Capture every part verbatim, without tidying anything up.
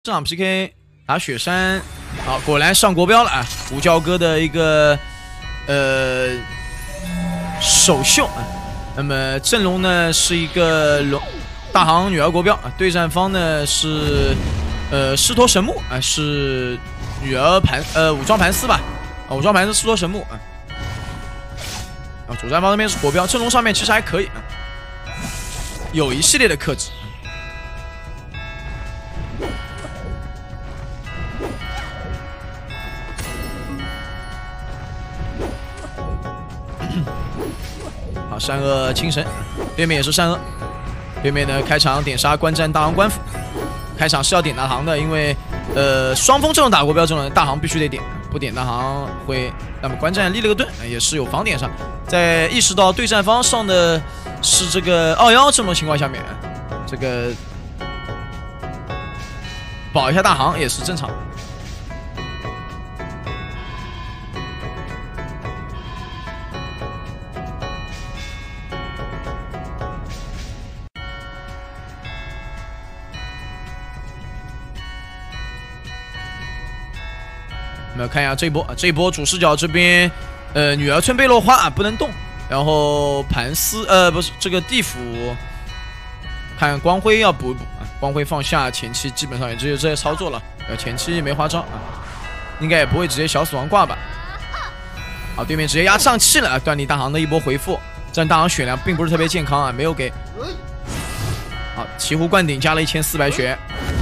这场 P K 打雪山，好，果然上国标了啊！胡椒哥的一个呃首秀啊。那么阵容呢是一个龙大行女儿国标啊，对战方呢是呃狮驼神木啊，是女儿盘呃武装盘丝吧，啊武装盘丝狮驼神木啊。啊，主战方那边是国标，阵容上面其实还可以啊，有一系列的克制。 好，善恶清神，对面也是善恶。对面呢，开场点杀观战大行官府，开场是要点大行的，因为呃双方这种打国标这种大行必须得点，不点大行会。那么观战立了个盾，也是有防点上，在意识到对战方上的是这个二幺这种情况下面，这个保一下大行也是正常。 我们看一下这一波，这一波主视角这边，呃，女儿村贝洛花啊不能动，然后盘丝呃不是这个地府，看光辉要补一补啊，光辉放下前期基本上也只有这些操作了，呃前期没花招啊，应该也不会直接小死亡挂吧。好，对面直接压上气了，断离大行的一波回复，但大行血量并不是特别健康啊，没有给。好，奇壶灌顶加了一千四百血。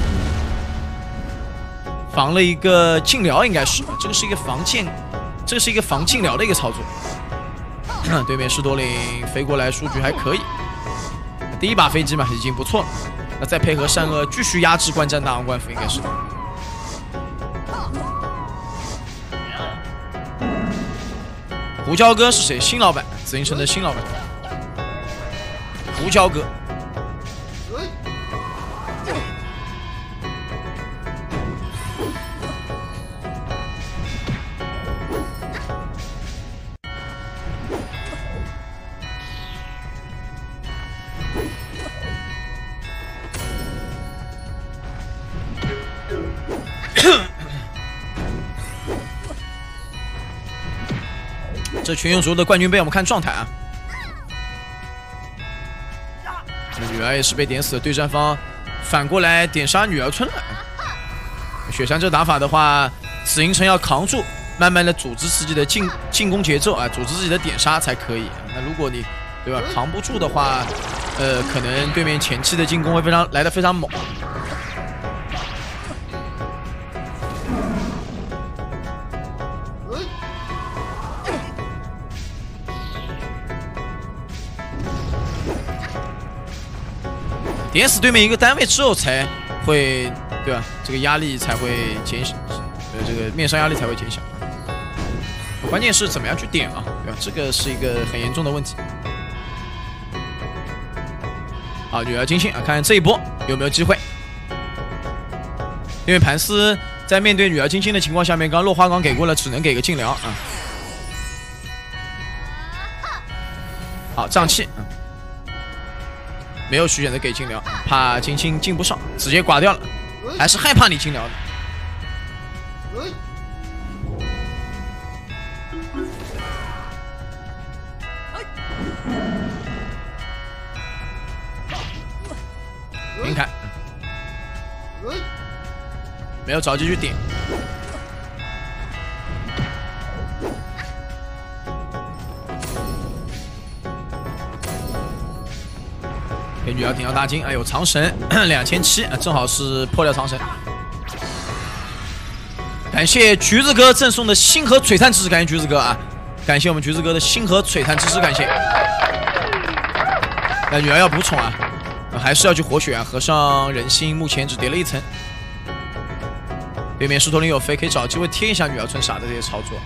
防了一个禁疗，应该是这个是一个防剑，这个是一个防禁疗的一个操作。对面士多林飞过来，数据还可以。第一把飞机嘛，已经不错了。那再配合善恶继续压制观战大行官府，应该是。胡椒哥是谁？新老板，紫禁城的新老板。胡椒哥。 这群英族的冠军杯，我们看状态啊。女儿也是被点死的，对战方反过来点杀女儿村了。雪山这打法的话，紫禁城要扛住，慢慢的组织自己的进进攻节奏啊，组织自己的点杀才可以。那如果你对吧扛不住的话，呃，可能对面前期的进攻会非常来的非常猛。 点死对面一个单位之后，才会对吧？这个压力才会减小，呃，这个面伤压力才会减小。关键是怎么样去点啊？对吧？这个是一个很严重的问题。好，女儿金星啊，看看这一波有没有机会。因为盘丝在面对女儿金星的情况下面，刚刚落花岗给过了，只能给个禁疗啊。好，胀气。嗯 没有去选择给禁疗，怕金星进不上，直接挂掉了，还是害怕你禁疗的。平砍，没有着急去顶。 给女儿顶到大金，哎呦，长神两千七，正好是破掉长神。感谢橘子哥赠送的星河璀璨之石，感谢橘子哥啊！感谢我们橘子哥的星河璀璨之石，感谢。那女儿要补宠啊，还是要去活血啊？和尚人心目前只叠了一层。对面狮驼林有飞，可以找机会贴一下女儿村傻的这些操作啊。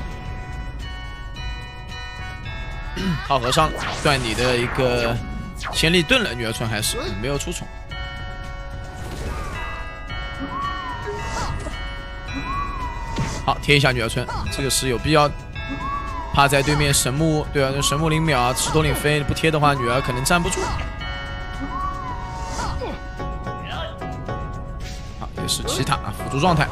靠和尚断你的一个先立盾了，女儿村还是没有出宠。好，贴一下女儿村，这个是有必要。怕在对面神木，对啊，神木零秒，石头领飞不贴的话，女儿可能站不住。好，也是奇塔啊，辅助状态。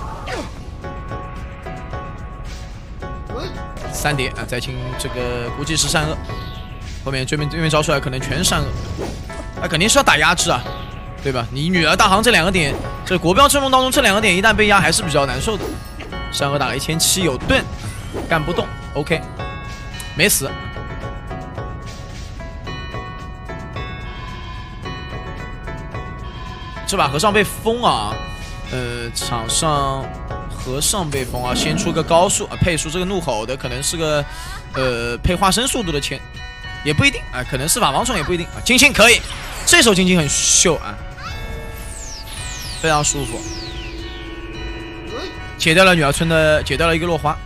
三叠啊，再清这个估计是善恶，后面对面对面招出来可能全是善恶，那肯定是要打压制啊，对吧？你女儿大行这两个点，这国标阵容当中这两个点一旦被压还是比较难受的。善恶打了一千七有盾，干不动 ，OK， 没死。这把和尚被封啊，呃，场上。和尚被封啊，先出个高速啊，配出这个怒吼的，可能是个呃配化身速度的签，也不一定啊，可能是法王宠也不一定啊。金星可以，这手金星很秀啊，非常舒服，解掉了女儿村的，解掉了一个落花。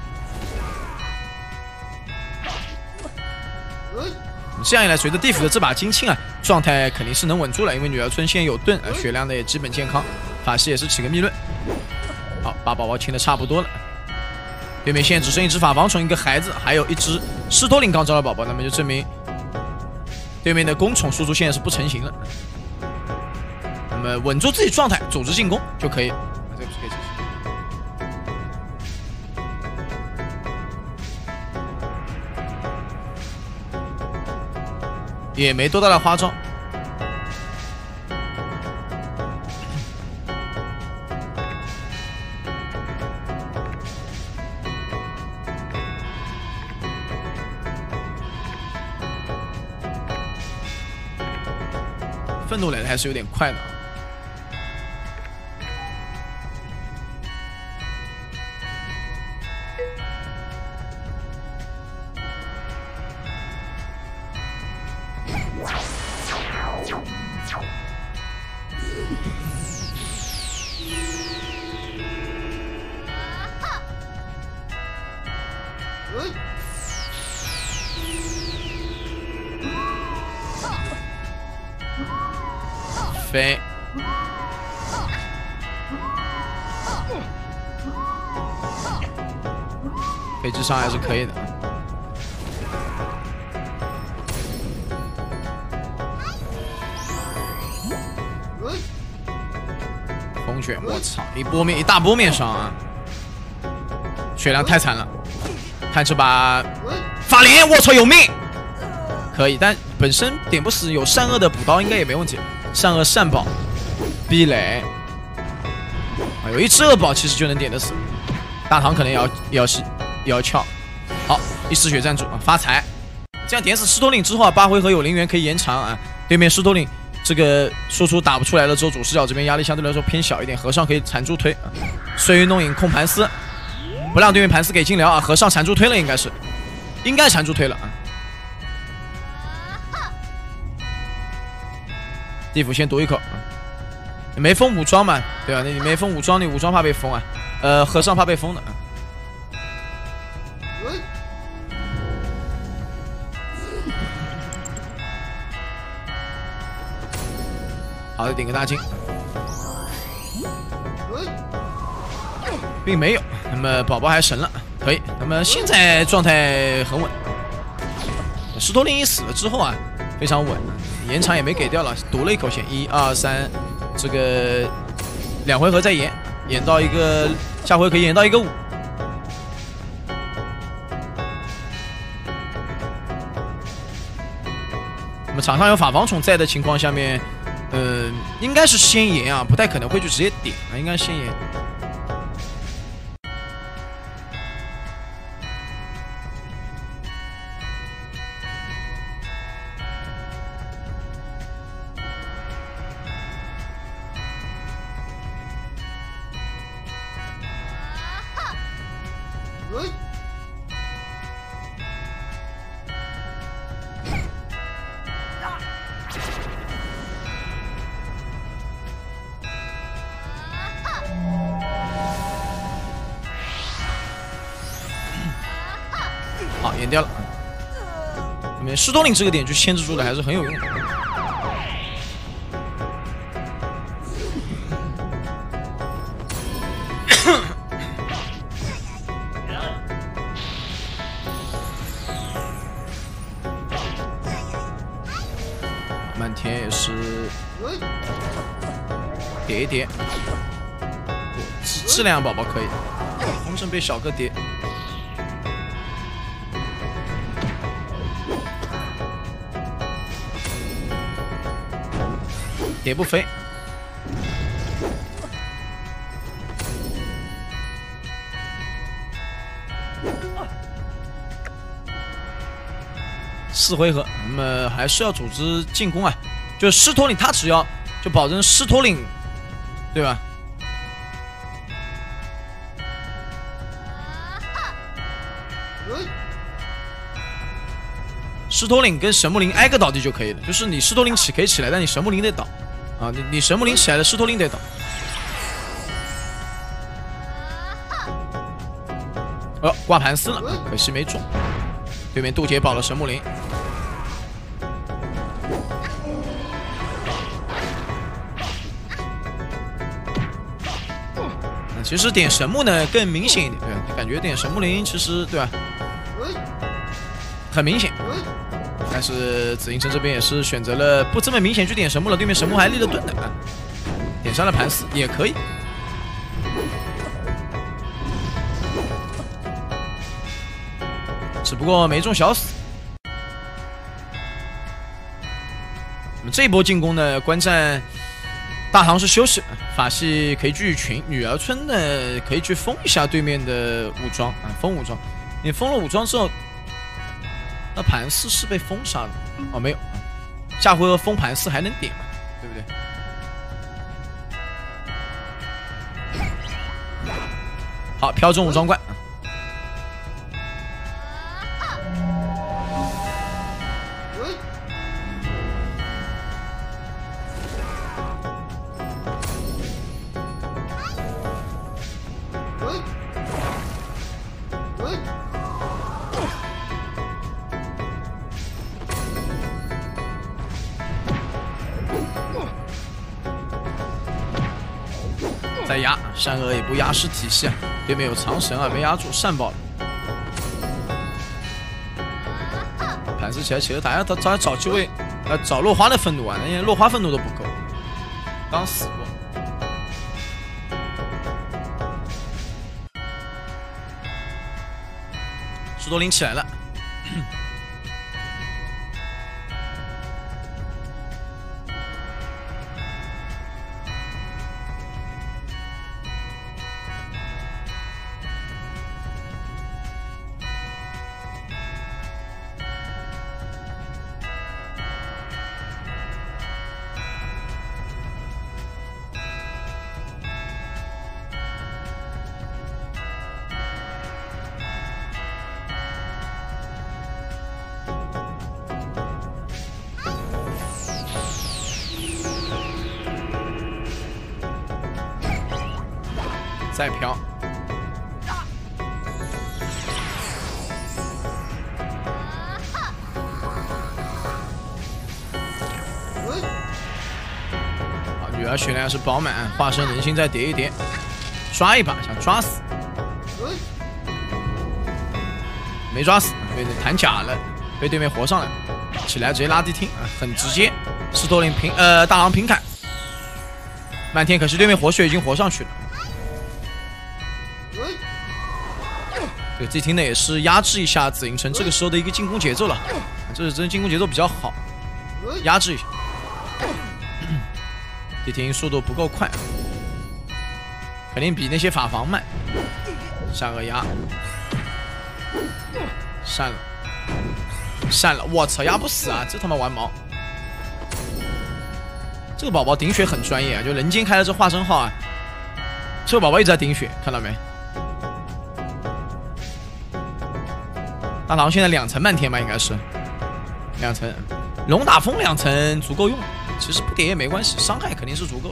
这样一来，随着地府的这把金庆啊，状态肯定是能稳住了，因为女儿村现在有盾啊，血量的也基本健康，法师也是起个密论。好，把宝宝清的差不多了。对面现在只剩一只法王宠，一个孩子，还有一只狮驼岭刚招的宝宝，那么就证明对面的公宠输出现在是不成型了。那么稳住自己状态，组织进攻就可以。这个是可以也没多大的花招。愤怒来的还是有点快的。飞，飞智商还是可以的。风卷，我操！一波面，一大波面伤啊！血量太惨了。看这把法莲，我操，有命！可以，但本身点不死，有善恶的补刀应该也没问题。善恶善宝，壁垒啊，有一只恶宝其实就能点得死。大唐可能也要也要也要撬。好，一丝血赞助啊，发财。这样点死狮驼岭之后啊，八回合有灵元可以延长啊。对面狮驼岭这个输出打不出来了之后，主视角这边压力相对来说偏小一点，和尚可以缠住推。啊、碎云弄影控盘丝，不让对面盘丝给进疗啊。和尚缠住推了，应该是，应该缠住推了啊。地府先夺一口，你没封武装嘛？对吧？你没封武装，你武装怕被封啊。呃，和尚怕被封的。好的，顶个大金，并没有。那么宝宝还神了，可以。那么现在状态很稳。石头令一死了之后啊，非常稳。延长也没给掉了，赌了一口血，一二三，这个两回合再延，延到一个下回可以延到一个五。那么场上有法王宠在的情况下面，呃，应该是先延啊，不太可能会去直接点啊，应该先延。好，延掉了。那么狮驼岭这个点去牵制住的还是很有用的。 叠一叠，质质量宝宝可以。风筝被小哥叠，叠不飞。四回合，那么还是要组织进攻啊！就是狮驼岭，他只要就保证狮驼岭，对吧？狮驼岭跟神木林挨个倒地就可以了，就是你狮驼岭起可以起来，但你神木林得倒啊！你你神木林起来了，狮驼岭得倒。哦，挂盘丝了，可惜没中。对面渡劫保了神木林。那其实点神木呢更明显一点，对吧？感觉点神木林其实对吧，很明显。但是紫禁城这边也是选择了不这么明显去点神木了，对面神木还立了盾的啊，点上了盘丝也可以。只不过没中小死。那么这一波进攻呢，观战大唐是休息，法系可以继续群，女儿村呢可以去封一下对面的武装啊，封武装。你封了武装之后，那盘丝是被封杀了哦，没有，下回合封盘丝还能点嘛，对不对？好，飘中武装怪。再压，善恶也不压尸体系啊！对面有长神啊，没压住，善爆了。盘丝起来起了，大家他他找机会，呃，找落花的愤怒啊，因为落花愤怒都不够，刚死过。石头林起来了。再飘，好，女儿血量是饱满，化身人心再叠一叠，抓一把想抓死，没抓死，被弹假了，被对面活上来，起来直接拉地听啊，很直接，石头岭平呃大狼平砍，漫天可是对面活血已经活上去了。对，这听呢也是压制一下紫禁城这个时候的一个进攻节奏了，这是真进攻节奏比较好，压制一下。这听速度不够快，肯定比那些法防慢。下个压，闪了，闪了！我操，压不死啊！这他妈玩毛！这个宝宝顶血很专业啊，就人间开了这化身号啊，这个宝宝一直在顶血，看到没？大唐现在两层漫天吧，应该是两层，龙打风两层足够用，其实不点也没关系，伤害肯定是足够了。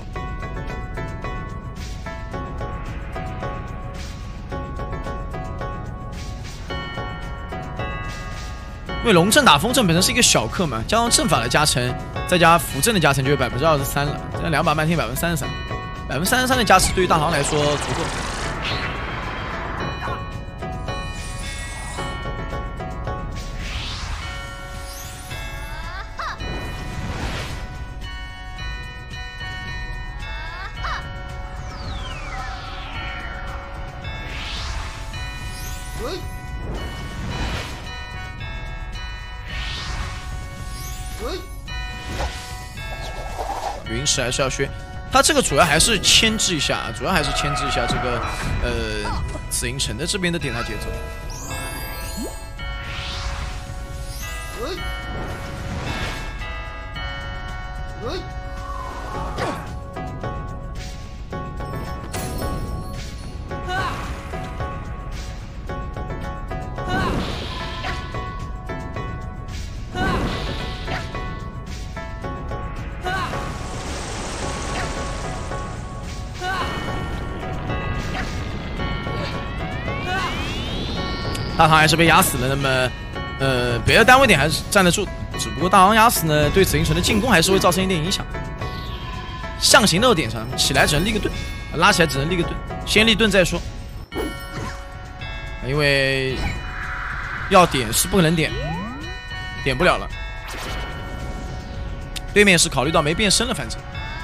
因为龙阵打风阵本身是一个小克嘛，加上阵法的加成，再加符阵的加成，就有百分之二十三了。这两把漫天百分之三十三，百分之三十三的加持对于大唐来说足够。 云石还是要学，他这个主要还是牵制一下，主要还是牵制一下这个呃紫禁城的这边的点塔节奏。大唐还是被压死了，那么，呃，别的单位点还是站得住，只不过大唐压死呢，对紫禁城的进攻还是会造成一点影响。象形那个点上，起来只能立个盾，拉起来只能立个盾，先立盾再说。因为要点是不可能点，点不了了。对面是考虑到没变身了，反正。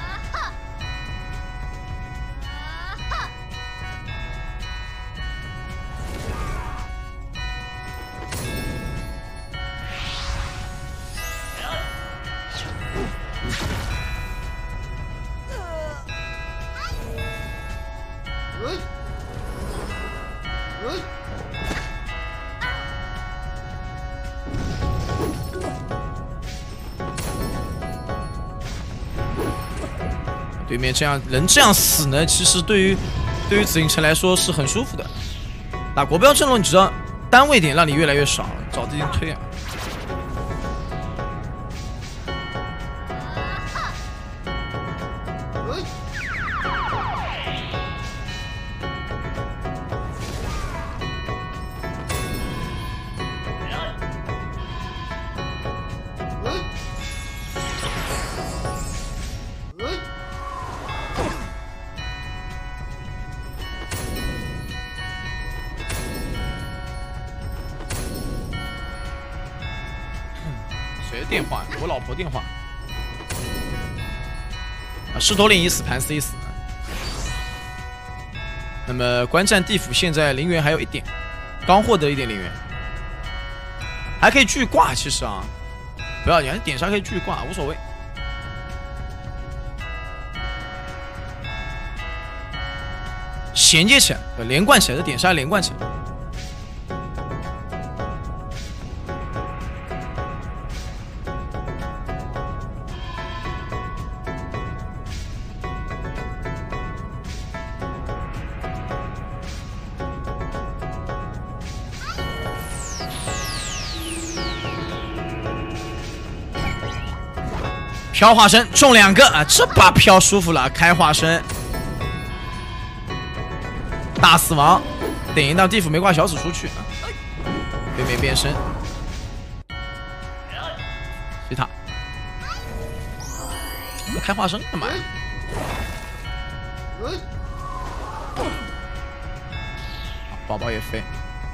对面这样能这样死呢，其实对于对于紫禁城来说是很舒服的。打国标阵容，你知道单位点让你越来越少，找地形推啊。谁的电话？我老婆电话。啊，狮驼岭已死，盘丝已死。那么观战地府现在陵园还有一点，刚获得一点陵园，还可以继续挂。其实啊，不要紧，点杀可以继续挂，无所谓。衔接起来，连贯起来，这点杀连贯起来。飘化身中两个啊，这把飘舒服了，开化身。大死亡，点一道地府没挂小死出去啊！对面变身，飞塔，开化身干嘛呀？宝宝也飞，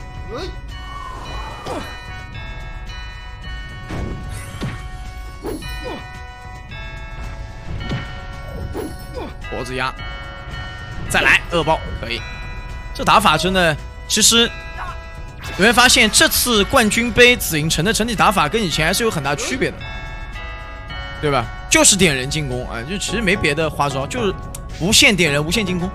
脖子压，再来恶爆可以。这打法真的，其实你会发现这次冠军杯紫禁城的整体打法跟以前还是有很大区别的，对吧？就是点人进攻啊，就其实没别的花招，就是无限点人，无限进攻。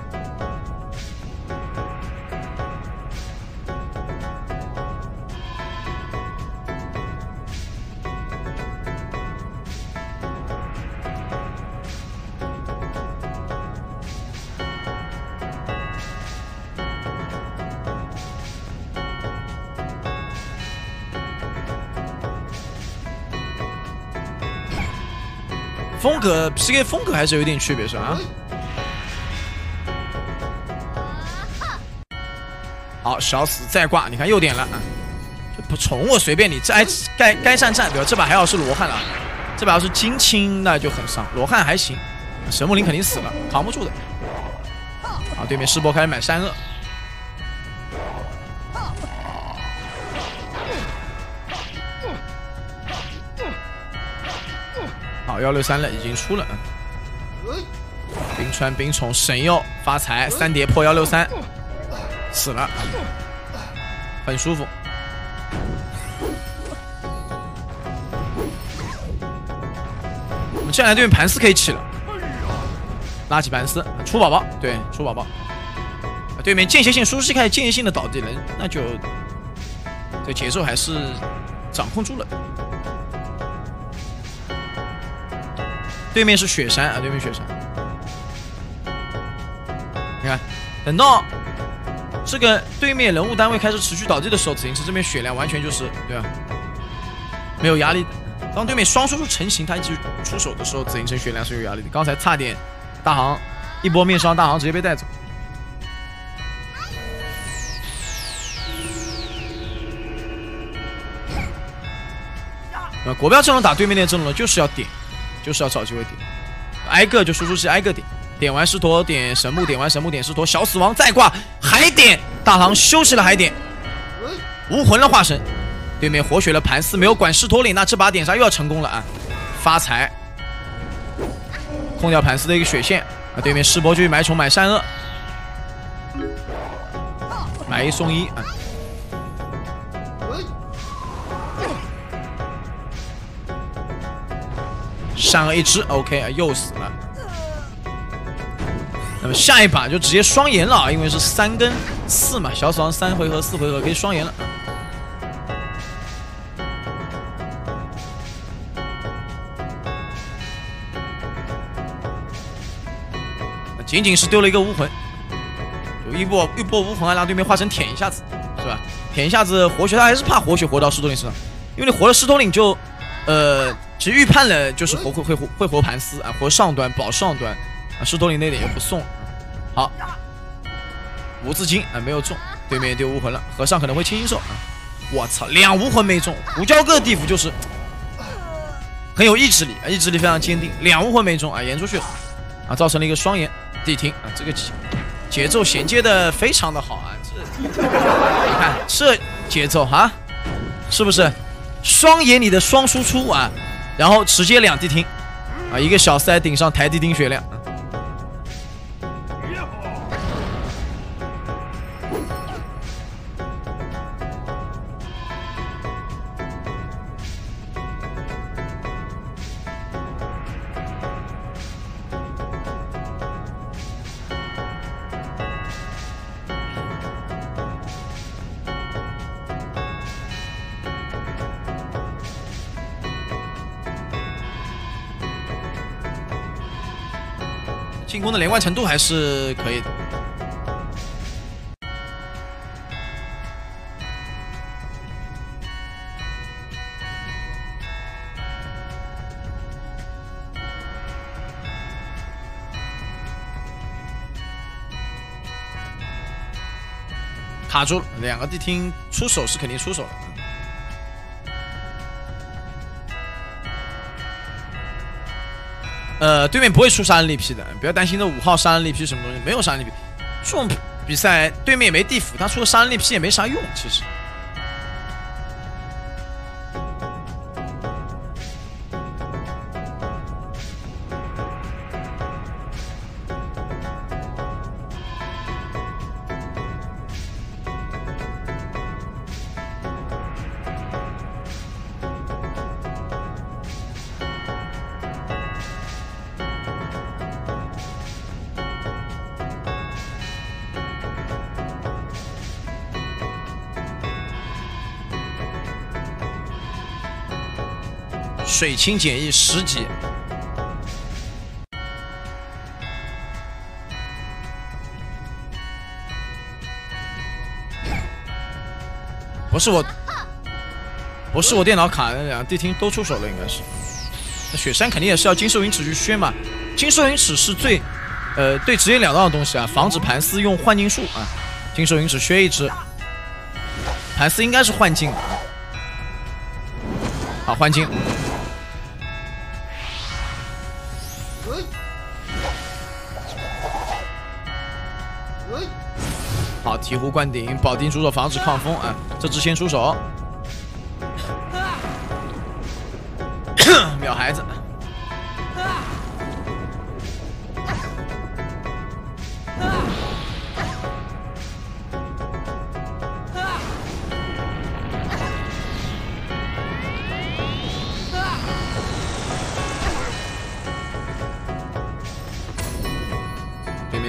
风格 P K 风格还是有点区别，是吧？好，小死再挂，你看又点了啊！不宠我随便你，这该该站站，对吧？这把还好是罗汉了，这把要是金青那就很伤，罗汉还行，神木林肯定死了，扛不住的。啊，对面世博开始买山恶。好，幺六三了，已经出了。冰川冰宠神佑发财，三叠破幺六三，死了。 很舒服。我们接下来对面盘丝可以起了，拉起盘丝，出宝宝，对，出宝宝。对面间歇性输出器开始间歇性的倒地了，那就这节奏还是掌控住了。对面是雪山啊，对面雪山。你看，等到这个对面人物单位开始持续倒地的时候，紫金池这边血量完全就是对吧？没有压力的。当对面双输出成型，他一直出手的时候，紫金池血量是有压力的。刚才差点大航一波面伤，大航直接被带走。呃，国标阵容打对面的阵容就是要点，就是要找机会点，挨个就输出器挨个点，点完狮驼点神木，点完神木点狮驼，小死亡再挂还点，大唐休息了还点，无魂了化神，对面活血了盘丝没有管狮驼岭，那这把点杀又要成功了啊！发财，控掉盘丝的一个血线啊！对面师伯就去买宠买善恶，买一送一啊！善恶一只 ，OK 啊，又死了。那么下一把就直接双延了啊，因为是三跟四嘛，小死亡三回合、四回合可以双延了。仅仅是丢了一个无魂，有一波一波无魂，让对面化成舔一下子，是吧？舔一下子活血，他还是怕活血活到狮驼岭身上，因为你活了狮驼岭就，呃，其实预判了就是活会会活会活盘丝啊，活上端保上端啊，狮驼岭那点又不送。好，五字经啊没有中，对面丢无魂了，和尚可能会轻轻受啊！我操，两无魂没中，胡椒哥的地府就是很有意志力啊，意志力非常坚定，两无魂没中啊，延出去了啊，造成了一个双延地听啊，这个节奏衔接的非常的好啊，这你看这节奏啊，是不是双延你的双输出啊，然后直接两地听啊，一个小塞顶上抬地听血量。进攻的连贯程度还是可以的。卡住了，两个地听出手是肯定出手的。呃，对面不会出杀人利劈的，不要担心这五号杀人利劈什么东西，没有杀人利劈。这种比赛对面也没地府，他出了杀人利劈也没啥用，其实。水清简易十级，不是我，不是我电脑卡，那两个地听都出手了，应该是。那雪山肯定也是要金兽云尺去削嘛，金兽云尺是最，呃，对直截了当的东西啊，防止盘丝用幻境术啊。金兽云尺削一只，盘丝应该是幻境的，好幻境。好，醍醐灌顶，保定出手防止抗风啊！这只先出手，秒孩子。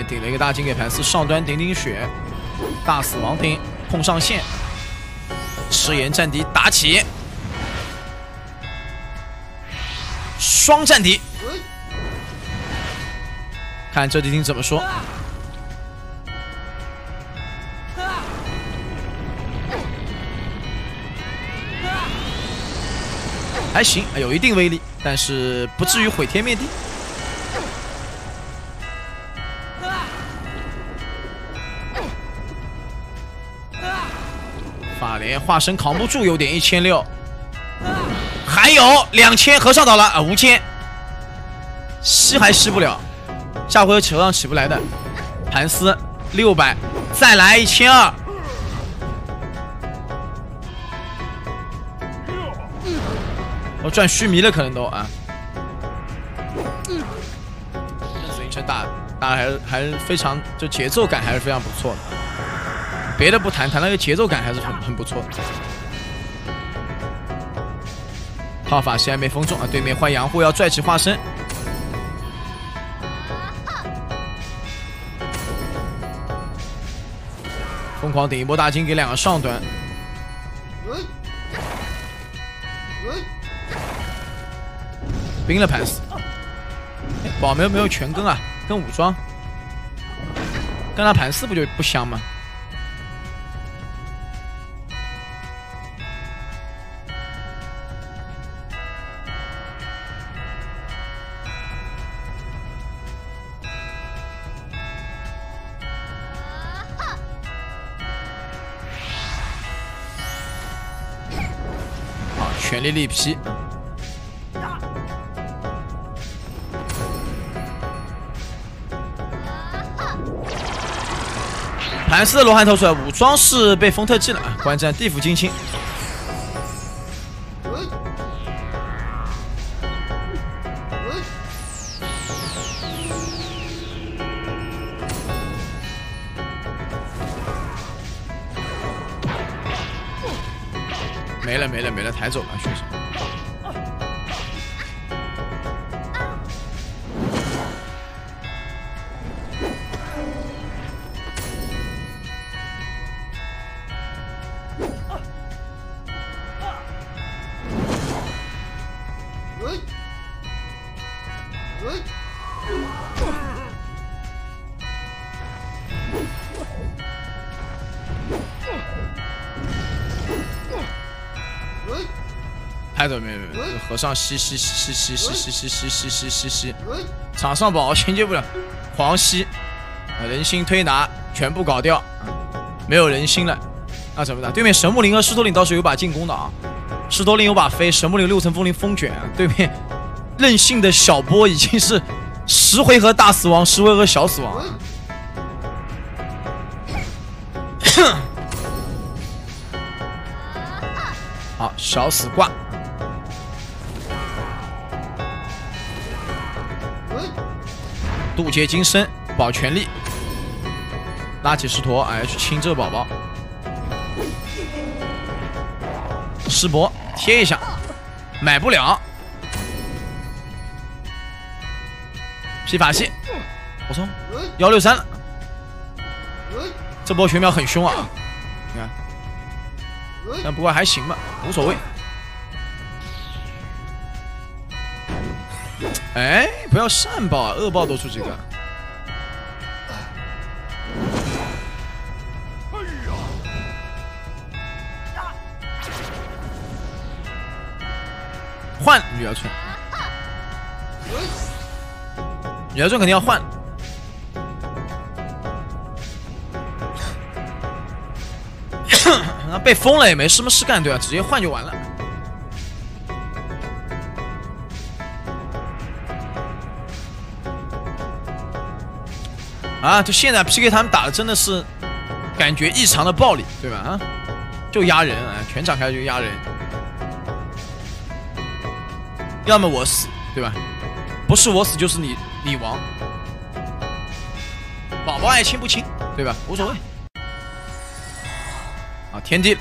面顶了一个大金给盘丝，上端顶顶血，大死亡顶碰上线，赤炎战敌打起，双战敌，看这敌兵怎么说。还行，有一定威力，但是不至于毁天灭地。法莲化身扛不住，有点一千六，还有两千，和尚倒了啊，无间，吸还吸不了，下回和尚起不来的。盘丝六百，再来一千二。我转须弥了，可能都啊。紫禁城打打还是还是非常，就节奏感还是非常不错的。别的不谈，谈那个节奏感还是很很不错的。套法现在没封中啊，对面换杨护要拽起化身。疯狂顶一波大金给两个上端。冰了盘丝，宝没有没有全跟啊，跟武装，跟他盘丝不就不香吗？好，全力力劈。盘丝的罗汉投出来，武装是被封特技了啊！观战地府金青，没了没了没了，抬走了学生。抬走没有没有，和尚吸吸吸吸吸吸吸吸吸吸吸吸吸，场上宝衔接不了，狂吸，人心推拿全部搞掉，没有人心了，那怎么打？对面神木林和狮驼岭倒是有把进攻的啊，狮驼岭有把飞，神木岭六层风铃风卷，对面任性的小波已经是十回合大死亡，十回合小死亡。好，小死挂。渡劫金身，保全力，拉起狮驼，哎，去清这个宝宝。师伯贴一下，买不了。劈法系，我操，幺六三了。这波玄妙很凶啊，你看，但不过还行吧，无所谓。哎，不要善爆啊，恶爆都出这个。换女儿村，女儿村肯定要换。那被封了也没什么事干，对吧？直接换就完了。啊，就现在 P K 他们打的真的是感觉异常的暴力，对吧？啊，就压人啊，全场开就压人，要么我死，对吧？不是我死就是你你亡，宝宝爱亲不亲，对吧？无所谓。啊，天地。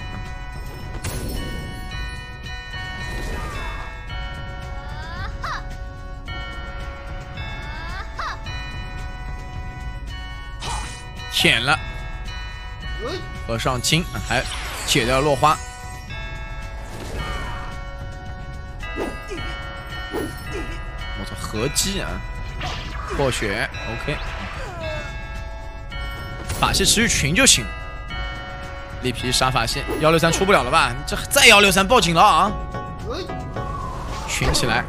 舔了，合上金，还解掉落花。我操，合击啊！破血 ，OK。法系持续群就行。力皮杀法系，幺六三出不了了吧？你这再幺六三报警了啊！群起来。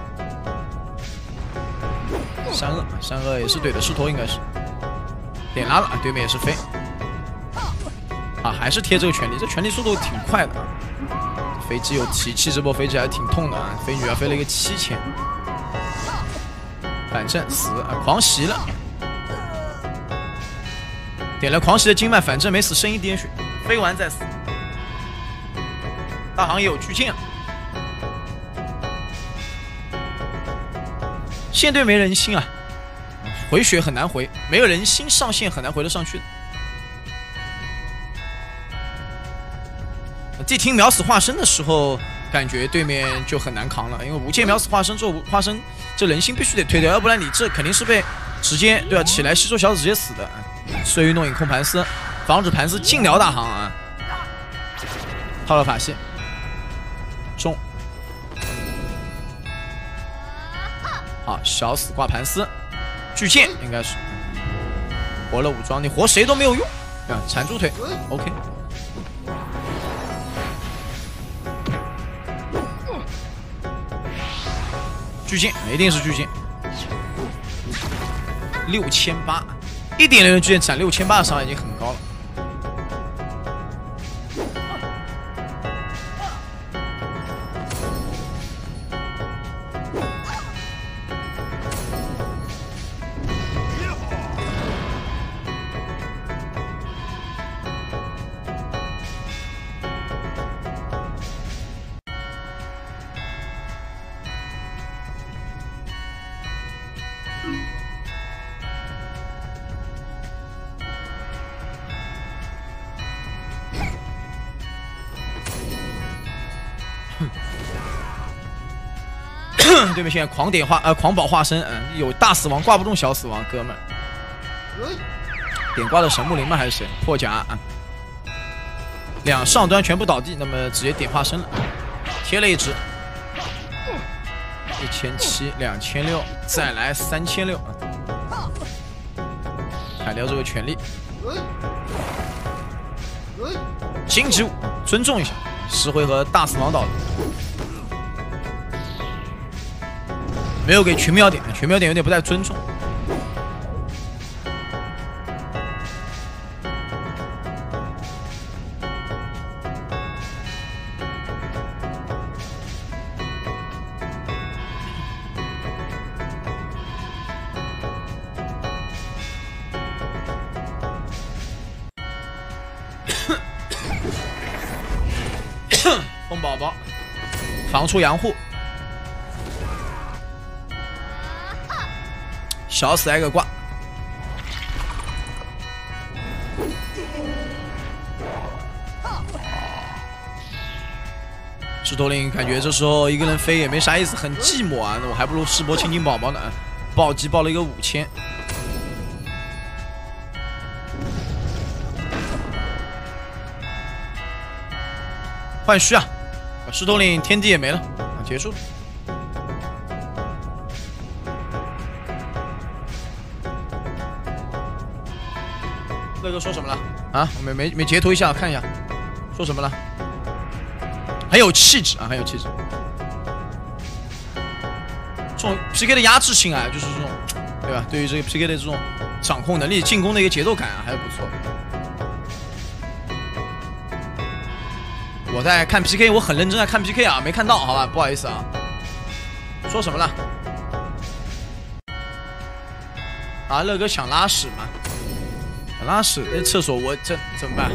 山鳄，山鳄也是怼的势头，应该是。点拉了，对面也是飞。啊，还是贴这个全力，这全力速度挺快的。飞机有提气，这波飞机还挺痛的啊！飞女啊飞了一个七千。反正死啊，狂袭了。点了狂袭的经脉，反正没死，剩一滴血，飞完再死。大行也有巨剑。线队没人心啊，回血很难回，没有人心上线很难回得上去的。地听秒死化身的时候，感觉对面就很难扛了，因为无界秒死化身之后，化身这人心必须得推掉，要不然你这肯定是被直接对吧、啊？起来吸收小子直接死的。碎玉弄影控盘丝，防止盘丝尽聊大行啊。套了法系，中。好，小死挂盘丝，巨剑应该是活了武装，你活谁都没有用啊！缠住腿 ，OK。巨剑一定是巨剑，六千八，一点零的巨剑斩六千八的伤害已经很高了。对面现在狂点化呃狂保化身，嗯、呃，有大死亡挂不中小死亡，哥们儿。点挂的神木林吗？还是谁？破甲啊！两上端全部倒地，那么直接点化身了，贴了一只，一千七，两千六，再来三千六，砍掉这个权利。星期五，尊重一下，十回合大死亡倒的。没有给群秒点，群秒点有点不太尊重。风宝宝，防出阳护。小死挨个挂，石头令感觉这时候一个人飞也没啥意思，很寂寞啊。那我还不如试波青金宝宝呢，暴击爆了一个五千。换虚啊，石头令天地也没了，啊，结束了。乐哥说什么了啊？我没没没截图一下看一下，说什么了？很有气质啊，很有气质。这种 P K 的压制性啊，就是这种，对吧？对于这个 P K 的这种掌控能力、进攻的一个节奏感啊，还是不错。我在看 P K， 我很认真在看 P K 啊，没看到，好吧，不好意思啊。说什么了？啊，乐哥想拉屎吗？拉屎，那厕所我这怎么办？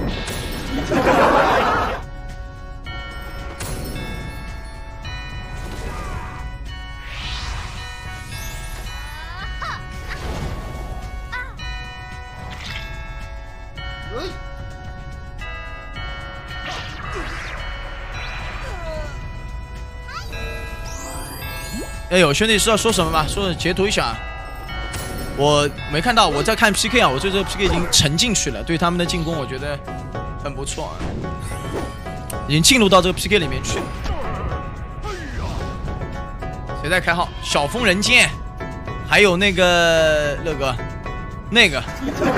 哎呦，兄弟知道说什么吗？说截图一下。 我没看到，我在看 P K 啊，我对这个 P K 已经沉进去了，对他们的进攻我觉得很不错啊，已经进入到这个 P K 里面去了。谁在开号？小疯人间，还有那个乐哥，那个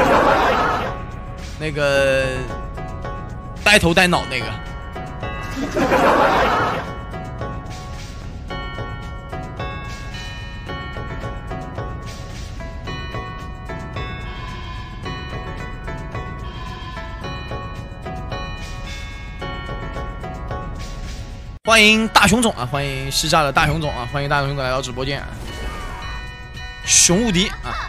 那个呆头呆脑那个。欢迎大熊总啊！欢迎西栅的大熊总啊！欢迎大熊总来到直播间、啊。熊无敌啊！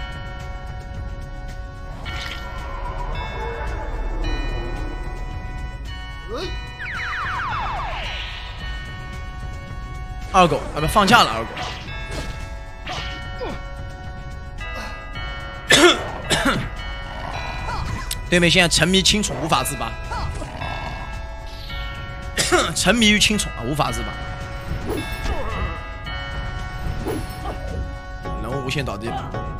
二狗啊，不放假了，二狗。对面现在沉迷青宠，无法自拔。沉迷于青宠啊，无法自拔。人物无限倒地。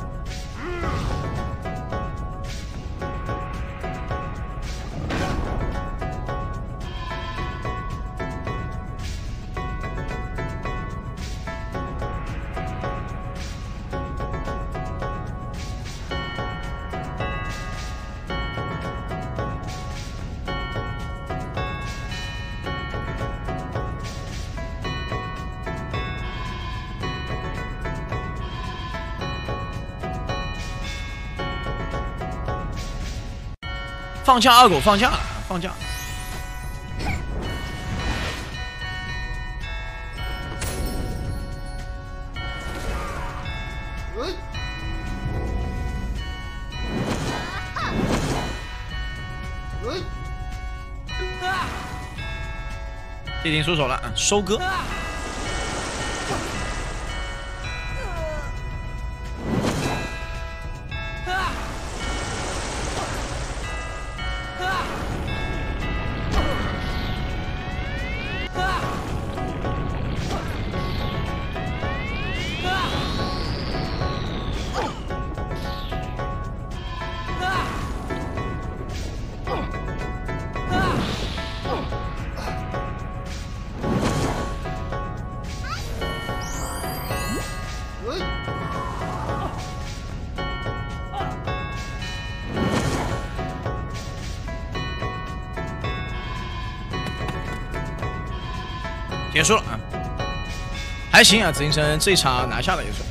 放假，二狗放假了，放假。地灵出手了，收割。结束了啊，还行啊，紫禁城这一场拿下了也算。